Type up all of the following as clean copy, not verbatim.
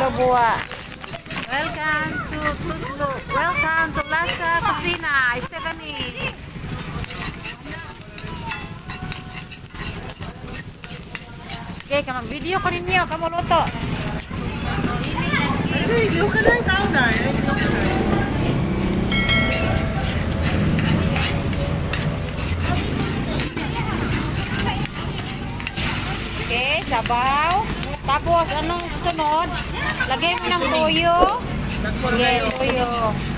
buwa. Welcome to Tuslo. Welcome to Lasa Kusina. Stephanie. Okay, kamag video ko ninyo. Kamu luto. Video ka na, tao na. Okay, sabaw. Tapos, anong susunod? Lagay mo ng toyo. Okay, toyo.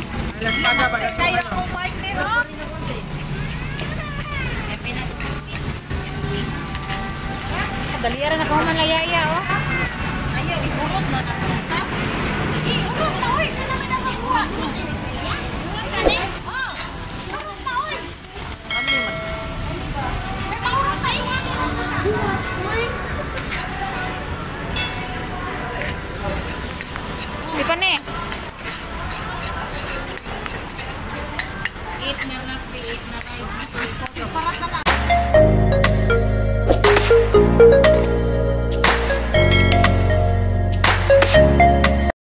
Daliara na ko man layaya, oh. Ayaw, ihurot na na. Ihurot na, oy! Ito naman ang magbuha.